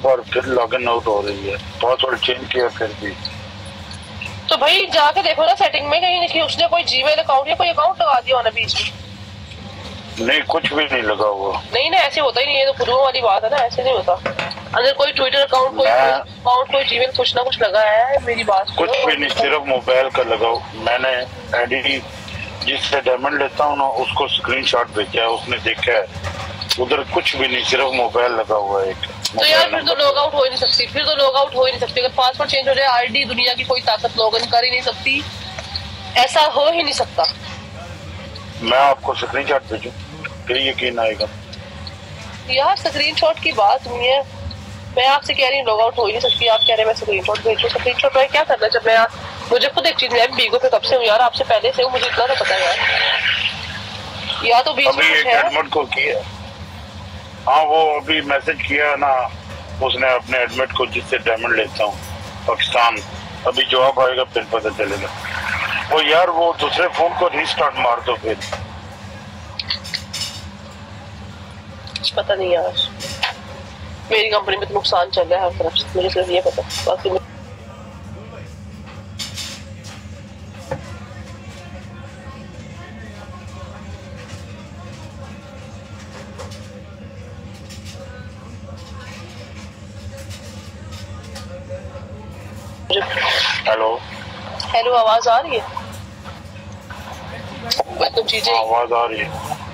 बार फिर login out हो रही है, पासवर्ड चेंज किया फिर भी। तो भाई जाके देखो ना सेटिंग में, कहीं नहीं उसने कोई जीमेल अकाउंट या कोई अकाउंट लगा दिया होना बीच में। नहीं, कुछ भी नहीं लगा हुआ। नहीं ना, ऐसे होता ही नहीं है, तो पुरुष वाली बात है ना, ऐसे नहीं होता। अंदर कोई ट्विटर अकाउंट, कोई अकाउंट, कोई जीमेल, कुछ ना कुछ लगा है। मेरी बात कुछ भी नहीं, सिर्फ मोबाइल का लगाओ। मैंने आईडी जिससे डायमंड लेता हूँ ना उसको स्क्रीनशॉट भेजा है, उसने देखा है, उधर कुछ भी नहीं, सिर्फ मोबाइल लगा हुआ है एक। तो यार फिर तो लॉग आउट हो ही नहीं सकती, फिर तो लॉग आउट हो ही नहीं सकती। अगर पासवर्ड चेंज हो जाए, आईडी दुनिया की कोई ताकत लॉग इन कर ही नहीं सकती, ऐसा हो ही नहीं सकता। मैं आपको स्क्रीनशॉट भेजूं फिर यकीन आएगा। यार स्क्रीनशॉट की बात नहीं है, मैं आपसे कह रही हूँ लॉग आउट हो ही नहीं सकती, आप कह रहे हैं मैं स्क्रीनशॉट भेजूं। स्क्रीनशॉट में क्या करना जब मैं मुझे खुद एक चीज, मैं बीगो पे कब से हूँ यार, आपसे पहले से हूँ, मुझे इतना तो पता है यार। या तो बीच में एक एडमिट को किया, हाँ वो अभी मैसेज किया ना उसने अपने एडमिट को जिससे डायमंड लेता हूँ पाकिस्तान, अभी जवाब आएगा फिर पता चलेगा। वो यार वो दूसरे फोन को रीस्टार्ट मार दो फिर। पता नहीं यार, मेरी कंपनी में तो नुकसान चल रहा है हर तरफ से, मुझे सिर्फ ये पता, बाकी हेलो हेलो, आवाज आ रही है? तुम चीजें आवाज आ रही है।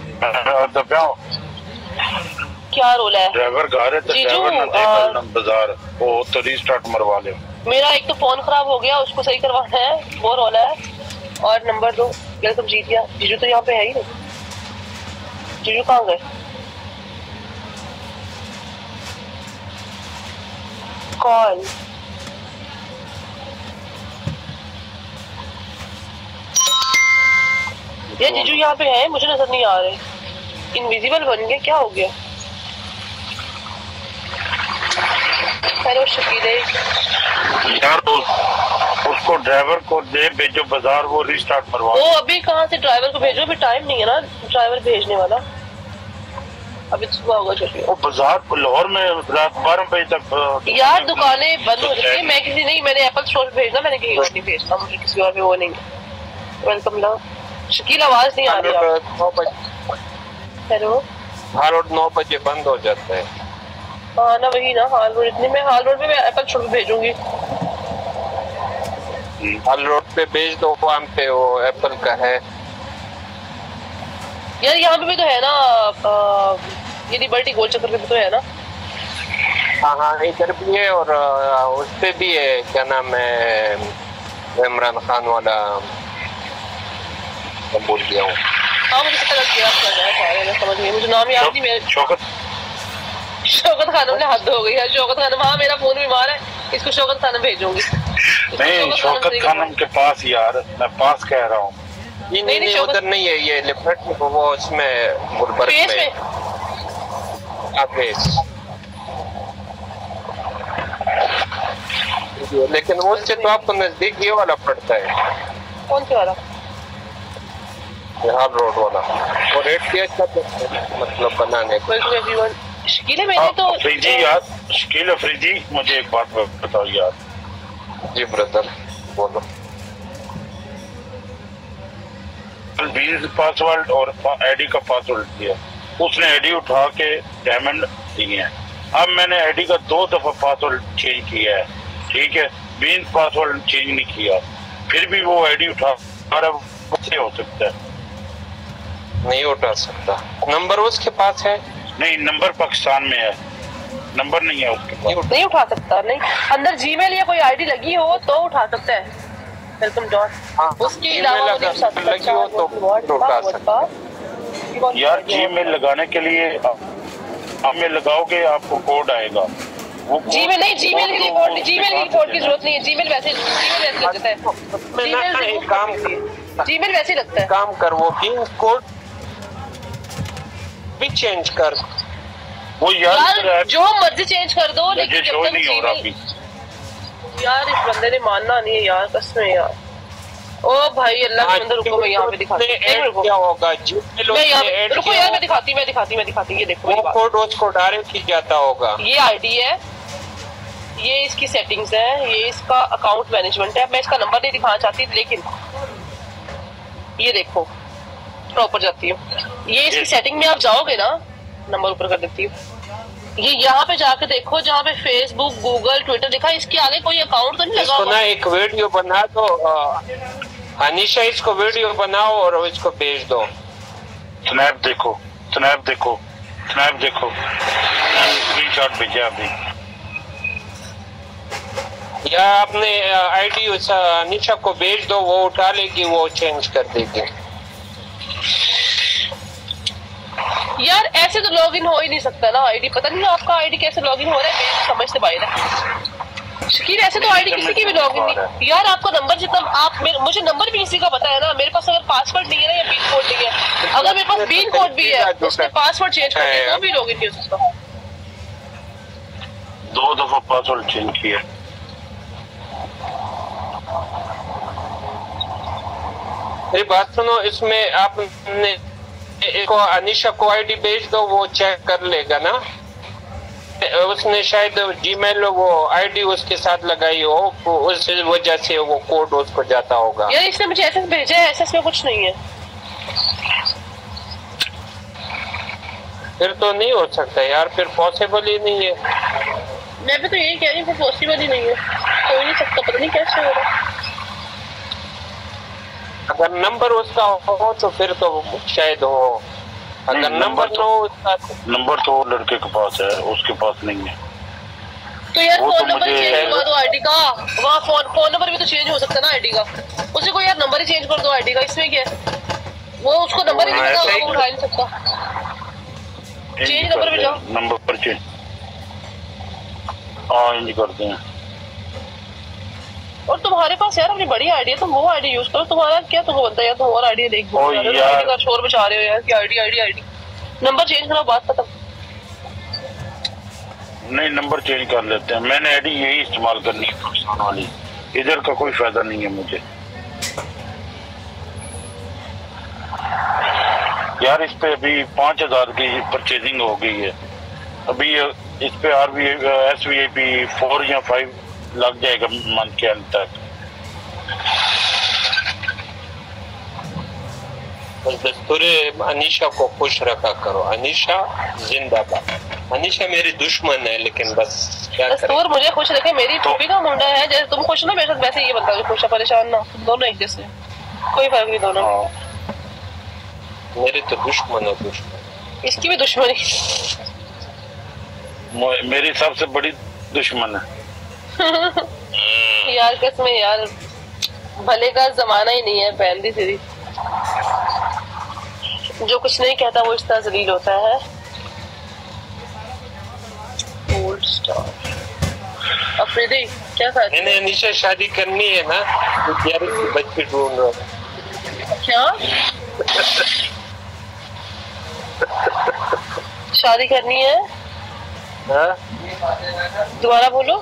क्या रोल है? ड्राइवर घर है तो ड्राइवर ना देखा बाजार, वो तो रीस्टार्ट मरवा ले। मेरा एक तो फोन खराब हो गया, उसको सही करवाना है, वो रोला है। और नंबर 2, क्या तुम जीत गया? जीजू तो यहाँ पे है ही नहीं। जीजू कहाँ गए? कौन? ये जीजू यहाँ पे है, मुझे नजर नहीं आ रहे, इनविजिबल बन गए, क्या हो गया? हेलो शकीले यार उसको ड्राइवर को दे भेजो बाजार, वो रीस्टार्ट करवा। वो अभी कहाँ से ड्राइवर को भेजो, अभी टाइम नहीं है ना ड्राइवर भेजने वाला, अभी सुबह होगा। चलिए वो बाजार लाहौर में रात 12 बजे तक यार दुकानें बंद हो जाती है। मैं किसी नहीं, मैंने एप्पल स्टोर पे भेजना, मैंने कहीं और नहीं भेजना, मुझे किसी और पे वो नहीं। वेलकम ला शकील, आवाज नहीं आ रही। हेलो, हाल रोड 9 बजे बंद हो जाता है। हाँ ना, वही ना हाल रोड, इतनी मैं हाल रोड पे मैं एप्पल स्टोर पे भेजूंगी। हाल रोड पे भेज दो, वहाँ पे वो एप्पल का है यार। यहाँ पे भी तो है ना, ये लिबर्टी गोल चक्कर पे भी तो है ना। हाँ हाँ, इधर भी है और उस पे भी है, क्या नाम है, इमरान खान वाला, मैं भूल गया हूँ। हाँ मुझे पता लग गया, मैं समझ गई, मुझे नाम याद नहीं। मेरे शौकत खानम ने हद हो गई है। शौकत खानम, हाँ मेरा फोन बीमार है, इसको शौकत खानम भेजूंगी। नहीं शौकत खानम के पास यार, मैं पास कह रहा हूँ। नहीं उधर नहीं है, ये लिफ्ट वो उसमें गुलबर्ग में लेकिन वो उससे तो आपको नजदीक ये वाला पड़ता है। कौन से वाला? हाल रोड वाला। और रेट क्या मतलब बनाने को। शकील मैंने तो अफरीदी यार, शकील अफरीदी, मुझे एक बात बताओ यार। जी ब्रदर बोलो। पासवर्ड और आईडी का पासवर्ड दिया, उसने आईडी उठा के डायमंड दिए हैं। अब मैंने आईडी का 2 दफा पासवर्ड चेंज किया है, ठीक है, 20 पासवर्ड चेंज नहीं किया, फिर भी वो आईडी उठा कैसे हो सकता है? नहीं उठा सकता, नंबर उसके पास है। नहीं, नंबर पाकिस्तान में है, नंबर नहीं है उसके पास। नहीं उठा सकता, नहीं अंदर जीमेल या कोई आईडी लगी हो तो उठा सकता है। वेलकम डॉट, उसके अलावा लगी हो तो उठा सकता है। यार जीमेल लगाने के लिए हमें लगाओगे, आपको कोड आएगा। वो जीमेल नहीं, जीमेल की कोड, जीमेल की कोड की जरूरत नहीं है। जीमेल वैसे लगता है, जीमेल वैसे लगता है। काम कर, वो पिन कोड भी चेंज कर। वो यार जो मर्जी चेंज कर दो, लेकिन जब तक नहीं हो रहा भी। यार इस बंदे ने मानना नहीं है यार, कसम है यार। ओ भाई अल्लाह के बंदे, रुको मैं यहाँ पे दिखाती हूँ क्या होगा। रुको यार, मैं दिखाती ये देखो मेरी बात। कोड उसको डायरेक्ट की जाता होगा। ये आईडी है, ये इसकी सेटिंग्स है, ये इसका अकाउंट मैनेजमेंट है। मैं इसका नंबर नहीं दिखाना चाहती, लेकिन ये देखो प्रॉपर जाती हूँ, ये इसकी सेटिंग में आप जाओगे ना, नंबर ऊपर कर देती हूँ, ये यहाँ पे जाके देखो जहाँ पे फेसबुक, गूगल, ट्विटर लिखा है, इसके आगे कोई अकाउंट तो नहीं लगा हुआ? ना एक वीडियो बना दो अनीशा, इसको वीडियो बनाओ और इसको भेज दो। स्नैप देखो, स्नैप देखो, स्नैप देखो, स्क्रीनशॉट भेजा अभी। या आपने आईडी अनीशा को भेज दो, वो उठा लेगी, वो चेंज कर देगी। यार ऐसे तो लॉगिन हो ही नहीं सकता ना आईडी, पता नहीं आपका आईडी कैसे लॉगिन हो रहा है, मेरी समझ से बाहर है। शकील ऐसे तो आईडी किसी की भी लॉगिन नहीं। यार आपका नंबर जितना आप मुझे नंबर भी किसी का पता है ना, मेरे पास अगर पासवर्ड नहीं है ना या पिन कोड नहीं है, अगर मेरे पास पिन कोड भी है उसमें पासवर्ड चेंज करके तो भी लॉगिन नहीं हो सकता। 2 दफा पासवर्ड चेंज किया। मेरी बात सुनो, इसमें आपने को अनीशा को आईडी भेज दो, वो चेक कर लेगा ना। उसने शायद जीमेल वो आईडी उसके साथ लगाई हो, उस वजह से वो कोड उसको जाता होगा। यार इसने मुझे एसएस भेजा है, एसएस में कुछ नहीं है। फिर तो नहीं हो सकता यार, फिर पॉसिबल ही नहीं है। मैं भी तो यही कह रही हूँ, पॉसिबल ही नहीं है, हो ही नहीं सकता, पता नहीं कैसे हो रहा है। अगर नंबर उसका हो तो फिर तो शायद हो, अगर नंबर तो उसका, नंबर तो लड़के के पास है, उसके पास नहीं है। तो यार फोन नंबर चेंज करवा दो आईडी का, वहाँ फोन नंबर भी तो चेंज हो सकता है ना आईडी का, उसे को यार नंबर ही चेंज कर दो आईडी का, इसमें क्या है, वो उसको नंबर ही नहीं पता, वो उठा नहीं सकता। चेंज नंबर पे जाओ, नंबर पर चेंज, हाँ इंज करते हैं। और तुम्हारे पास यार अपनी बड़ी आईडी है, तुम वो आईडी यूज करो, तुम्हारा क्या तुम बोलता है यार, तुम और आईडी देख दो यार, का शोर मचा रहे हो यार कि ID ID ID, number change करो, बात खत्म। नहीं नंबर चेंज कर लेते हैं, मैंने आईडी यही इस्तेमाल करनी है पाकिस्तान वाली, इधर का कोई फायदा नहीं है मुझे। यार इस पे अभी 5000 की परचेजिंग हो गई है, अभी इस पे SVIP 4 या 5 लग जाएगा मंथ के अंत तक। बस दस्तूरे अनीशा को खुश रखा करो, अनीशा जिंदाबाद। अनीशा मेरी दुश्मन है, लेकिन बस क्या करें। दस्तूर मुझे खुश रखे, मेरी टोपी का मुंडा है, जैसे तुम खुश ना मेरे साथ वैसे ये बंदा भी खुश है, परेशान ना, दोनों एक जैसे, कोई फर्क नहीं दोनों। मेरे तो दुश्मन है, दुश्मन। इसकी भी दुश्मनी, मेरी सबसे बड़ी दुश्मन है। यार कसम यार, भले का जमाना ही नहीं है, पहनती सीधी, जो कुछ नहीं कहता वो इतना जलील होता है। गोल्ड स्टार अफरीदी क्या था? मैंने अनीशा शादी करनी है ना, तो यार बच्चे ढूंढ रहा। क्या शादी करनी है? दोबारा बोलो।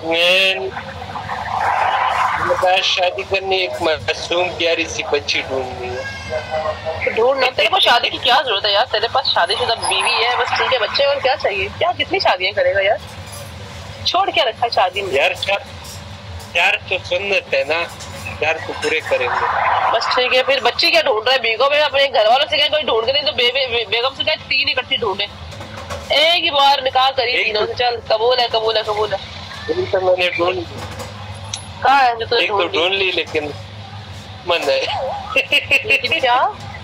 शादी करनी, एक मासूम प्यारी सी बच्ची ढूंढनी है। ढूंढना, तेरे को शादी की क्या जरूरत है यार, तेरे पास शादीशुदा बीवी है, बस ठीक है, बच्चे, और क्या चाहिए, क्या कितनी शादियां करेगा यार, छोड़ क्या रखा है शादी में यार। चार तो सुन्नत है ना, चार तो पूरे करेंगे, बस ठीक है। फिर बच्ची क्या ढूंढ रहा है? बेगम है, अपने घर वालों से क्या कोई ढूंढ के नहीं, तो बेगम से क्या 3 इकट्ठी ढूंढे, एक ही बार निकाह करी तीनों से, चल कबूल है कबूल है कबूल है। तो मैंने ढूंढ कहाँ है जो एक तो ढूंढ ली, लेकिन मन है। लेकिन क्या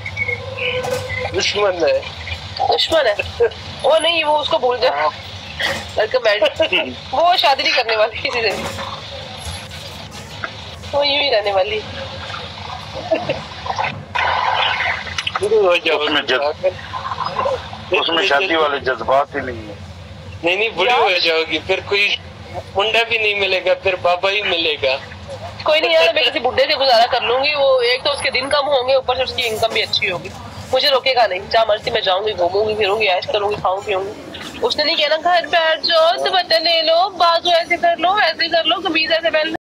दुश्मन है? दुश्मन है वो? नहीं, वो उसको भूल जा, वो शादी नहीं करने वाली किसी से, वो यूं ही रहने वाली। उसमें शादी वाले जज्बात ही नहीं है। नहीं बुरी हो जाओगी, फिर कोई मुंडा भी नहीं मिलेगा, फिर बाबा ही मिलेगा। कोई नहीं यार, मैं किसी बुड्ढे से गुजारा कर लूंगी, वो एक तो उसके दिन कम होंगे, ऊपर से उसकी इनकम भी अच्छी होगी, मुझे रोकेगा नहीं, जहाँ मर्जी मैं जाऊंगी, घूमूंगी फिरूंगी, ऐश करूंगी, खाऊं पीऊंगी। उसने नहीं कहना घर बैठ जाओ, दुपट्टा ले लो, बाजू ऐसे कर लो, ऐसे कर लो, कमीज ऐसे पहन लो।